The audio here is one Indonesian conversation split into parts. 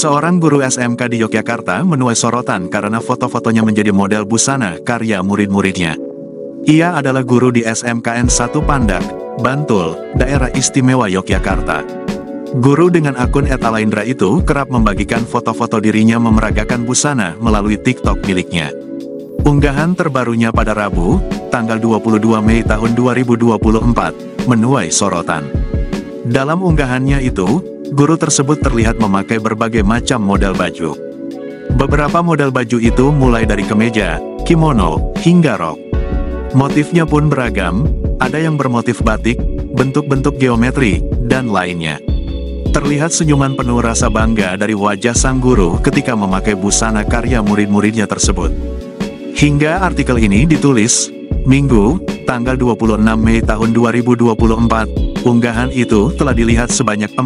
Seorang guru SMK di Yogyakarta menuai sorotan karena foto-fotonya menjadi model busana karya murid-muridnya. Ia adalah guru di SMKN 1 Pandak, Bantul, Daerah Istimewa Yogyakarta. Guru dengan akun @alaindra itu kerap membagikan foto-foto dirinya memeragakan busana melalui TikTok miliknya. Unggahan terbarunya pada Rabu, tanggal 22 Mei tahun 2024, menuai sorotan. Dalam unggahannya itu, guru tersebut terlihat memakai berbagai macam model baju. Beberapa model baju itu mulai dari kemeja, kimono, hingga rok. Motifnya pun beragam, ada yang bermotif batik, bentuk-bentuk geometri, dan lainnya. Terlihat senyuman penuh rasa bangga dari wajah sang guru ketika memakai busana karya murid-muridnya tersebut. Hingga artikel ini ditulis, Minggu, tanggal 26 Mei tahun 2024, unggahan itu telah dilihat sebanyak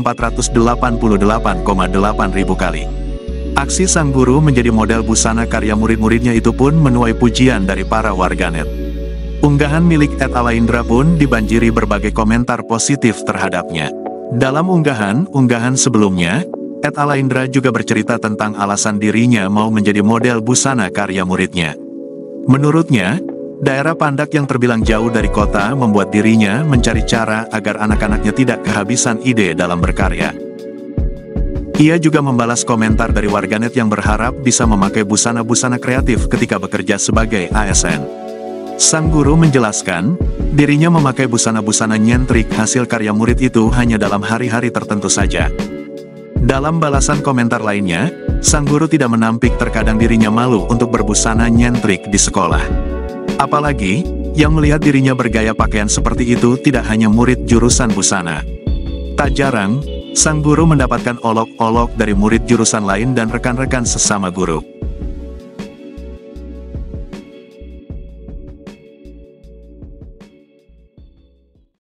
488,8 ribu kali. Aksi sang guru menjadi model busana karya murid-muridnya itu pun menuai pujian dari para warganet. Unggahan milik @alaindra pun dibanjiri berbagai komentar positif terhadapnya. Dalam unggahan sebelumnya, @alaindra juga bercerita tentang alasan dirinya mau menjadi model busana karya muridnya. Menurutnya, daerah Pandak yang terbilang jauh dari kota membuat dirinya mencari cara agar anak-anaknya tidak kehabisan ide dalam berkarya. Ia juga membalas komentar dari warganet yang berharap bisa memakai busana-busana kreatif ketika bekerja sebagai ASN. Sang guru menjelaskan, dirinya memakai busana-busana nyentrik hasil karya murid itu hanya dalam hari-hari tertentu saja. Dalam balasan komentar lainnya, sang guru tidak menampik terkadang dirinya malu untuk berbusana nyentrik di sekolah. Apalagi, yang melihat dirinya bergaya pakaian seperti itu tidak hanya murid jurusan busana. Tak jarang, sang guru mendapatkan olok-olok dari murid jurusan lain dan rekan-rekan sesama guru.